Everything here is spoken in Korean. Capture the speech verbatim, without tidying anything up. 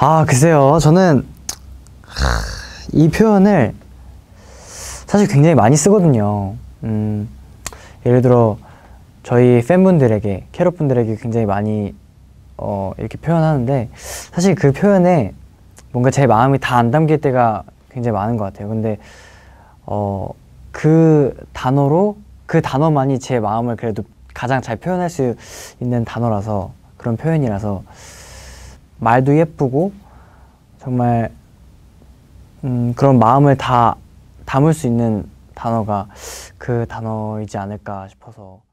아, 글쎄요. 저는 이 표현을 사실 굉장히 많이 쓰거든요. 음, 예를 들어 저희 팬분들에게, 캐럿분들에게 굉장히 많이 어, 이렇게 표현하는데, 사실 그 표현에 뭔가 제 마음이 다 안 담길 때가 굉장히 많은 것 같아요. 근데 어, 그 단어로, 그 단어만이 제 마음을 그래도 가장 잘 표현할 수 있는 단어라서, 그런 표현이라서 말도 예쁘고 정말 음, 그런 마음을 다 담을 수 있는 단어가 그 단어이지 않을까 싶어서